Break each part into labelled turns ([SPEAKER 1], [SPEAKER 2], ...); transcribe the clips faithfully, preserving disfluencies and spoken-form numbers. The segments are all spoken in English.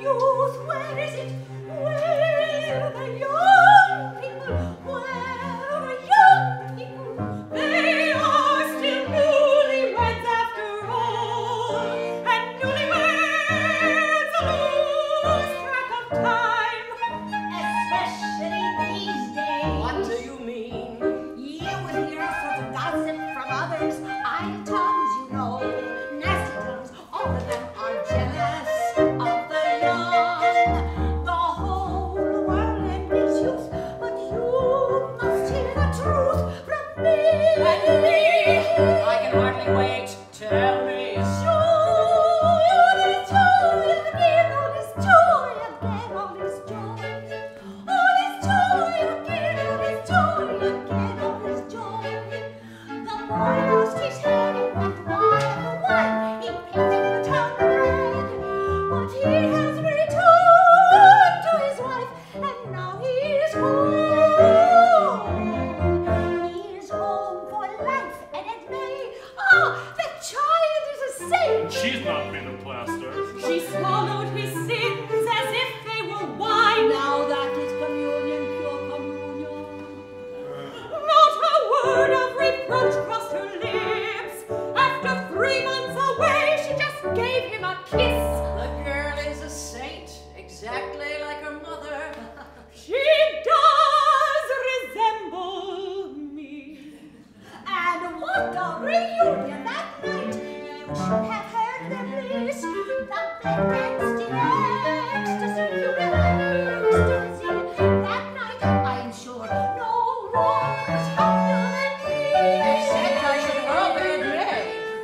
[SPEAKER 1] youth? Where is it? Where the young people? Where are young people? They are still newlyweds after all, and newlyweds lose track of time, especially these days.
[SPEAKER 2] What do you mean?
[SPEAKER 1] You would hear all sorts of gossip from others. Idle tongues, you know, nasty tongues. All of them are jealous of the young. The whole world envies youth, but you must hear the truth from me.
[SPEAKER 2] And me? I can hardly wait. Tell me.
[SPEAKER 1] Joy, joy again, all this joy again, all this joy. All this joy again, all this joy again, all this joy. The boy lost his head, he went wild, wild. He painted the town red, but he has returned to his wife, and now he is home. He is home for life, and it may. Ah, the child is a saint.
[SPEAKER 3] She's not made of plaster.
[SPEAKER 1] She swallowed his sins as if they were wine. Now that is communion, pure communion. Not a word of reproach crossed her lips. After three months away, she just gave him a kiss.
[SPEAKER 2] The girl is a saint, exactly like her mother.
[SPEAKER 1] She does resemble me. And what a reunion that night! You should have heard them bliss. That they danced in ecstasy, ecstasy. That night, I am sure, no one was happier than me.
[SPEAKER 2] Except I should hope it may.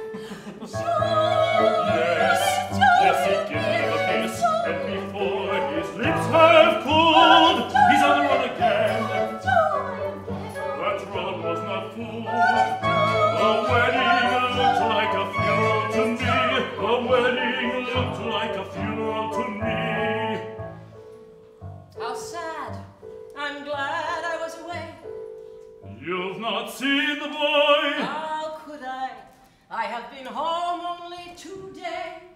[SPEAKER 1] Joy,
[SPEAKER 3] Yes,
[SPEAKER 1] joy,
[SPEAKER 3] yes, he gives me a kiss, and before his lips have cooled, he's on the run again.
[SPEAKER 1] joy again.
[SPEAKER 3] That run was not fooled. The wedding looked like a funeral to me. The wedding looked like a funeral to me.
[SPEAKER 2] How sad. I'm glad I was away.
[SPEAKER 3] You've not seen the boy.
[SPEAKER 2] How could I? I have been home only two days.